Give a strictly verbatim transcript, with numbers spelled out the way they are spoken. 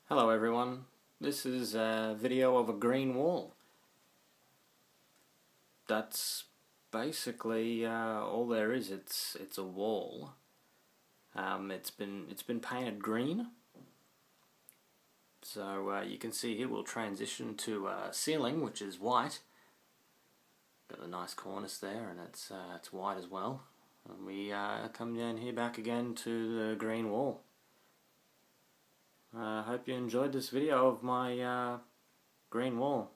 Hello everyone, this is a video of a green wall. That's basically uh, all there is. It's it's a wall. Um, it's been it's been painted green. So uh, you can see here we'll transition to uh, ceiling, which is white. Got the nice cornice there, and it's uh, it's white as well. And we uh, come down here back again to the green wall. I uh, hope you enjoyed this video of my uh, green wall.